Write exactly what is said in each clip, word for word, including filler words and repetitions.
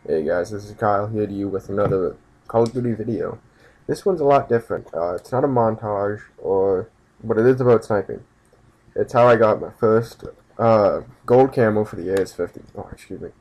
Hey guys, this is Kyle here to you with another Call of Duty video. This one's a lot different. Uh, it's not a montage, or but it is about sniping. It's how I got my first uh, gold camo for the A S fifty. Oh, excuse me.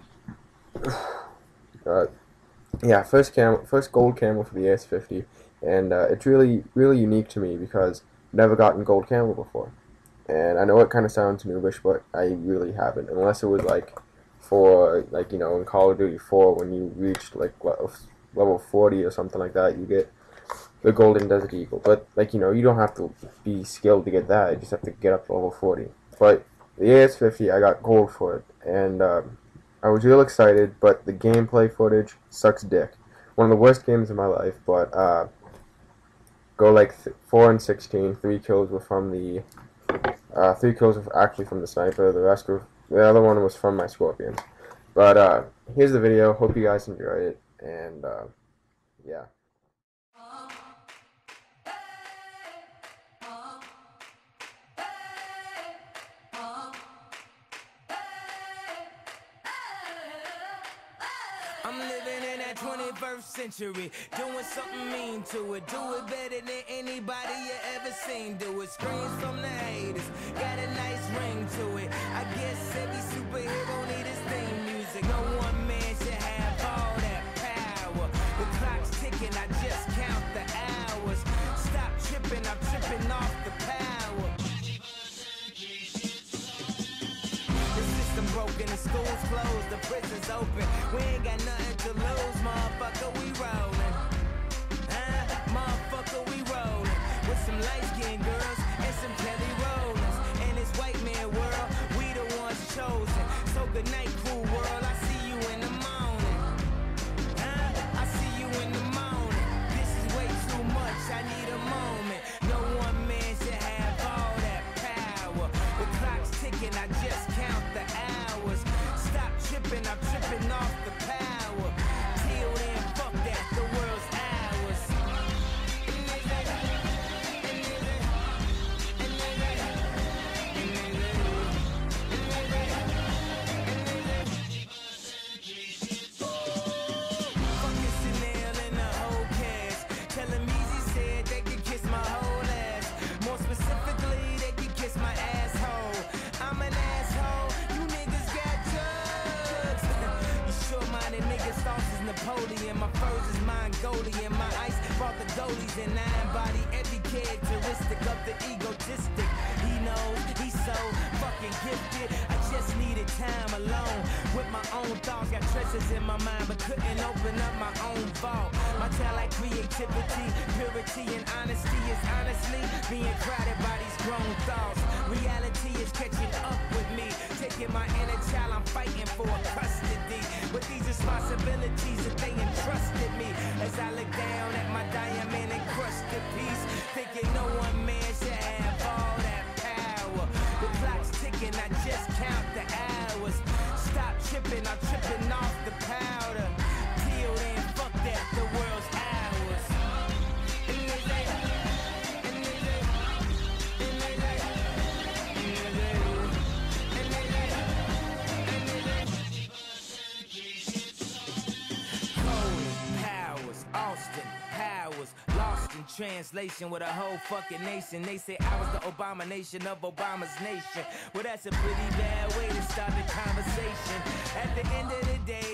Uh, yeah, first camo, first gold camo for the A S fifty, and uh, it's really, really unique to me because I've never gotten gold camo before. And I know it kind of sounds noobish, but I really haven't, unless it was like for like you know in Call of Duty four when you reached like level forty or something like that, you get the golden Desert Eagle. But like you know you don't have to be skilled to get that. You just have to get up to level forty. But the A S fifty, I got gold for it, and um, I was real excited. But the gameplay footage sucks dick. One of the worst games of my life. But uh, go like th four and sixteen. Three kills were from the uh, three kills were actually from the sniper. The rest were the other one was from my scorpions. But uh, here's the video. Hope you guys enjoy it. And uh, yeah. I'm living in that twenty-first century, doing something mean to it. Do it better than anybody you ever seen do it. Screams from the haters, got a nice ring to it. I guess every superhero need his theme music. No one man should have all that power. The clock's ticking, I just count the hours. Stop tripping, I'm tripping off the power. The system broken, the school's closed, the prison's open. We ain't got nothing to lose, motherfucker, we rollin'. Uh, motherfucker, we rollin'. With some light-skinned girls and some Kelly Rollins. In this white man world, we the ones chosen. So good night, cool world, I see you in the morning. Uh, I see you in the morning. This is way too much, I need a moment. No one man should have all that power. The clock's ticking, I just count the hours. Stop tripping, I'm tripping off the power. Till then, fuck that, the world's ours. Fucking Chanel and the whole cast. Tell them Easy said they could kiss my whole ass. More specifically, they could kiss my asshole. I'm an asshole, you niggas got drugs. You sure-minded niggas, sauce is Napoleon. My furs is Mongolian. My ice brought the goalies and I embody every characteristic of the egotistic. He knows he's so fucking gifted. I just needed time alone with my own thoughts. Got treasures in my mind, but couldn't open up my own vault. My talent, creativity, purity, and honesty is honestly being crowded by these grown thoughts. Reality is catching up with me, taking my inner child. I'm fighting for custody with these responsibilities that they entrusted me. As I look down at my diamond encrusted piece, thinking no one man should have all that power. The clock's ticking, I just count the hours. Stop tripping, I'm tripping off the powder. Till then, fuck that, the world's ours. Austin Powers, lost in translation with a whole fucking nation. They say I was the abomination of Obama's nation. Well, that's a pretty bad way to start the conversation. At the end of the day,